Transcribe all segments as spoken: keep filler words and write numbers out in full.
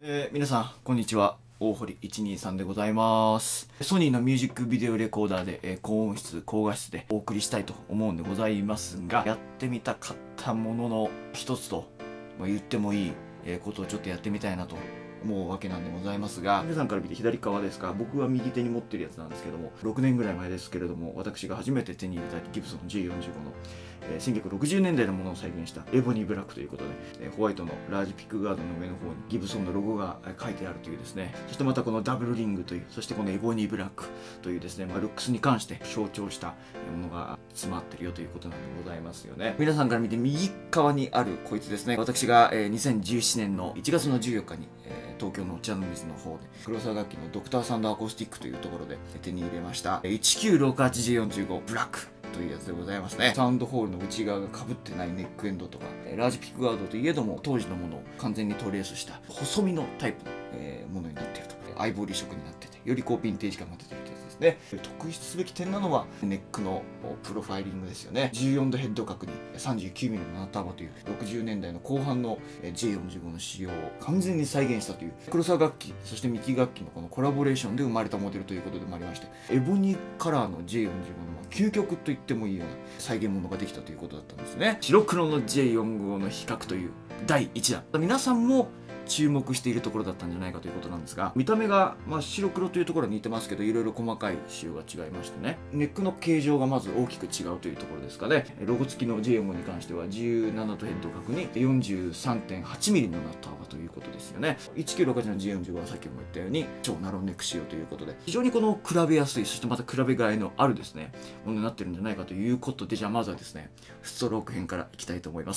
えー、皆さんこんにちは、大堀いちにさんでございます。ソニーのミュージックビデオレコーダーで、えー、高音質高画質でお送りしたいと思うんでございますが、やってみたかったものの一つと、まあ、言ってもいい、えー、ことをちょっとやってみたいなと思うわけなんでございますが、皆さんから見て左側ですか、僕は右手に持ってるやつなんですけども、ろくねんぐらい前ですけれども、私が初めて手に入れたギブソン ジェイよんじゅうご の、えー、せんきゅうひゃくろくじゅうねんだいのものを再現したエボニーブラックということで、えー、ホワイトのラージピックガードの上の方にギブソンのロゴが書いてあるというですね、そしてまたこのダブルリングという、そしてこのエボニーブラックというですね、まあ、ルックスに関して象徴したものが詰まってるよということなんでございますよね。皆さんから見て右側にあるこいつですね、私が、えー、にせんじゅうななねんのいちがつのじゅうよっかに、えー東京のお茶の水の方で黒沢楽器のドクターサンドアコースティックというところで手に入れましたいちきゅうろくはちジェイよんじゅうご ブラックというやつでございますね。サウンドホールの内側が被ってないネックエンドとか、ラージピックガードといえども当時のものを完全にトレースした細身のタイプの、えー、ものになっていると、アイボリー色になってて、よりこうヴィンテージ感が出てるというやつですね。特筆すべき点なのはネックのプロファイリングですよね。じゅうよんどヘッド角に さんじゅうきゅうミリ のナット幅というろくじゅうねんだいの後半の ジェイよんじゅうご の仕様を完全に再現したという、黒沢楽器そしてミキ楽器のこのコラボレーションで生まれたモデルということでもありまして、エボニーカラーの ジェイよんじゅうご の究極と言ってもいいような再現ものができたということだったんですね。白黒の ジェイよんじゅうご の比較というだいいちだん、皆さんも注目しているところだったんじゃないかということなんですが、見た目が、まあ、白黒というところは似てますけど、いろいろ細かい仕様が違いましてね、ネックの形状がまず大きく違うというところですかね。ロゴ付きの ジェイよんじゅうご に関してはじゅうななとヘッド角に よんじゅうさんてんはちミリ のナット幅ということですよね。いちきゅうろくはちの ジェイよんじゅうご はさっきも言ったように超ナローネック仕様ということで、非常にこの比べやすい、そしてまた比べがいのあるですねものになってるんじゃないかということで、じゃあまずはですねストローク編からいきたいと思います。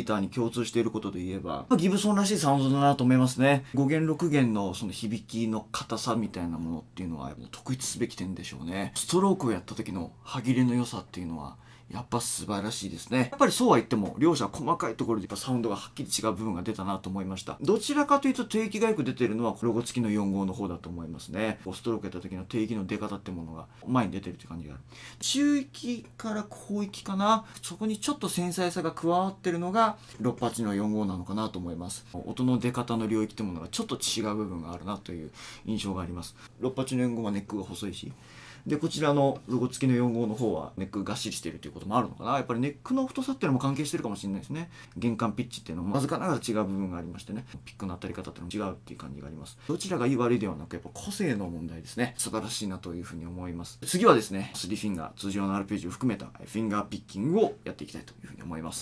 ターに共通していることで言えば、ギブソンらしいサウンドだなと思いますね。ご弦ろく弦のその響きの硬さみたいなものっていうのは特筆すべき点でしょうね。ストロークをやった時の歯切れの良さっていうのはやっぱ素晴らしいですね。やっぱりそうは言っても両者細かいところでやっぱサウンドがはっきり違う部分が出たなと思いました。どちらかというと低域がよく出てるのはロゴ付きのよん号の方だと思いますね。ストロークやった時の低域の出方ってものが前に出てるって感じがある。中域から高域かな、そこにちょっと繊細さが加わってるのがろくはちのよん号なのかなと思います。音の出方の領域ってものがちょっと違う部分があるなという印象があります。ろくはちのよん号はネックが細いし、でこちらのロゴ付きのよん号の方はネックがっしりしているということもあるのかな。やっぱりネックの太さっていうのも関係してるかもしれないですね。弦管ピッチっていうのもわずかながら違う部分がありましてね、ピックの当たり方っていうのも違うっていう感じがあります。どちらがいい悪いではなく、やっぱ個性の問題ですね。素晴らしいなというふうに思います。次はですね、スリーフィンガー、通常のアルペジオを含めたフィンガーピッキングをやっていきたいというふうに思います。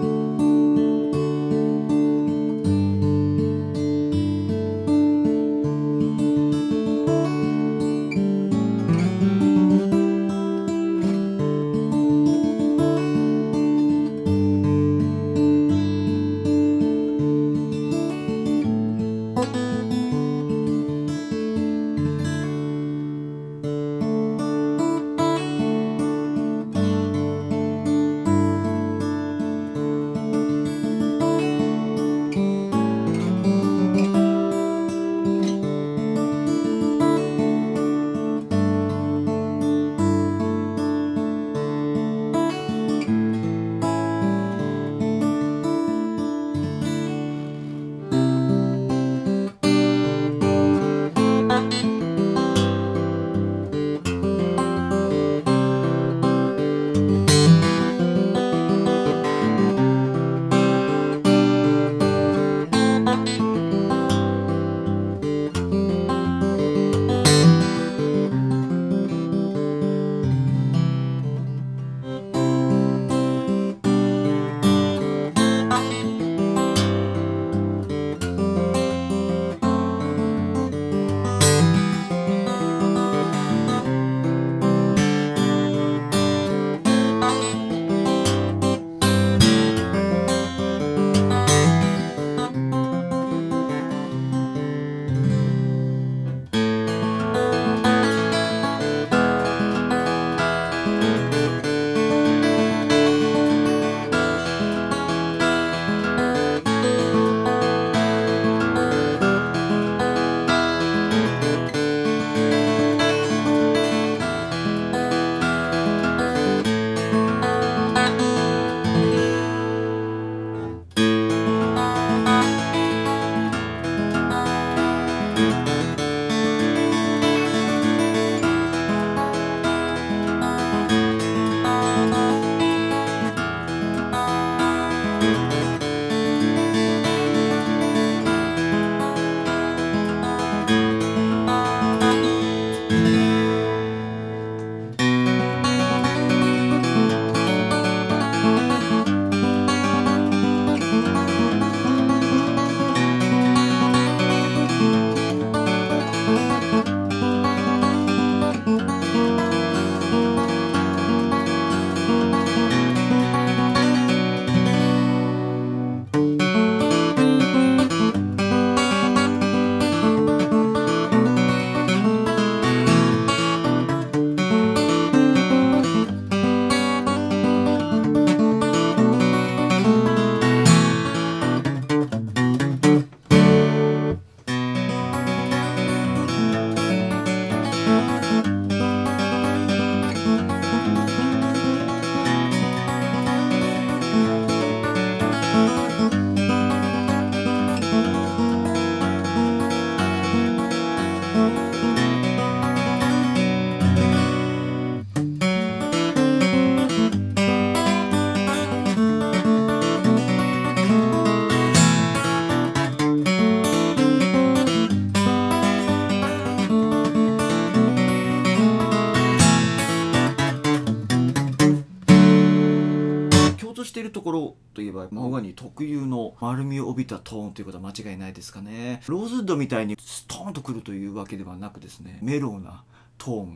しているところといえばマホガニー特有の丸みを帯びたトーンということは間違いないですかね。ローズウッドみたいにストーンとくるというわけではなくですね、メロウなトーンが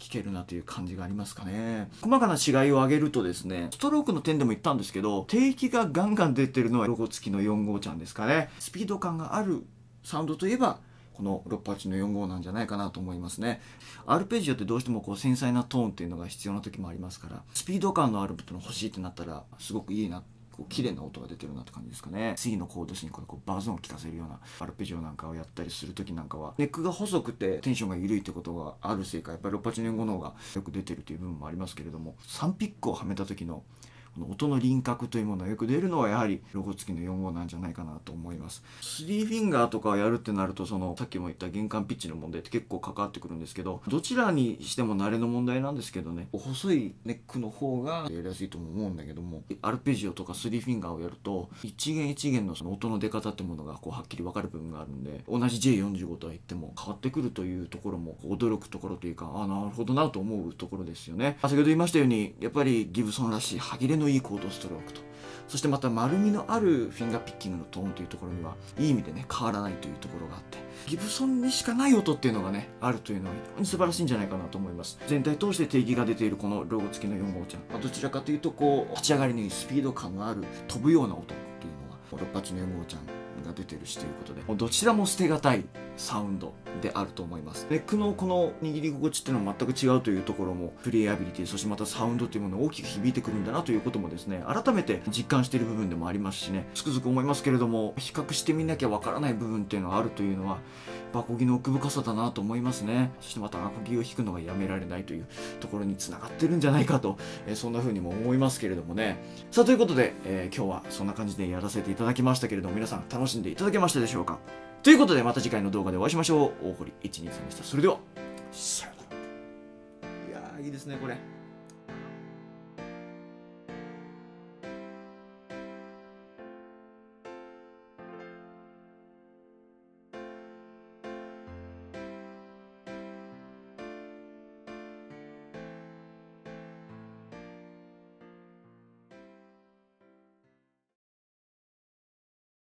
聴けるなという感じがありますかね。細かな違いを挙げるとですね、ストロークの点でも言ったんですけど、低域がガンガン出てるのはロゴ付きのよん号ちゃんですかね。スピード感があるサウンドといえばこのろっぱはちのよん号なんじゃないかなと思いますね。アルペジオってどうしてもこう繊細なトーンっていうのが必要な時もありますから、スピード感のあるの欲しいってなったらすごくいいな、こう綺麗な音が出てるなって感じですかね。次のコード進行でこうバーゾンを聴かせるようなアルペジオなんかをやったりする時なんかは、ネックが細くてテンションが緩いってことがあるせいか、やっぱりろっぱはちのよん号の方がよく出てるという部分もありますけれども、さんピックをはめた時のこの音の輪郭というものがよく出るのはやはりロゴ付きのよん号なんじゃないかなと思います。スリーフィンガーとかをやるってなると、そのさっきも言った弦管ピッチの問題って結構関わってくるんですけど、どちらにしても慣れの問題なんですけどね、細いネックの方がやりやすいとも思うんだけども、アルペジオとかスリーフィンガーをやると一弦一弦のその音の出方ってものがこうはっきり分かる部分があるんで、同じ ジェイよんじゅうご とは言っても変わってくるというところも驚くところというか、ああなるほどなと思うところですよね。先ほど言いましたように、やっぱりギブソンらしい歯切れのいいコードストロークと、そしてまた丸みのあるフィンガーピッキングのトーンというところにはいい意味でね変わらないというところがあって、ギブソンにしかない音っていうのがねあるというのは非常に素晴らしいんじゃないかなと思います。全体通して定義が出ているこのロゴ付きのよん号ちゃん、まあ、どちらかというとこう立ち上がりのいいスピード感のある飛ぶような音っていうのがろっぱはちのよん号ちゃんが出てるしということで、どちらも捨てがたいサウンドであると思います。ネックのこの握り心地っていうのは全く違うというところも、プレイアビリティ、そしてまたサウンドというものが大きく響いてくるんだなということもですね、改めて実感している部分でもありますしね、つくづく思いますけれども、比較してみなきゃわからない部分っていうのがあるというのはアコギの奥深さだなと思いますね。そしてまたアコギを弾くのがやめられないというところにつながってるんじゃないかと、えー、そんな風にも思いますけれどもね。さあということで、えー、今日はそんな感じでやらせていただきましたけれども、皆さん楽しんでいただけましたでしょうか。ということでまた次回の動画でお会いしましょう。大堀いちにさんでした。それではさよなら。いやーいいですねこれ。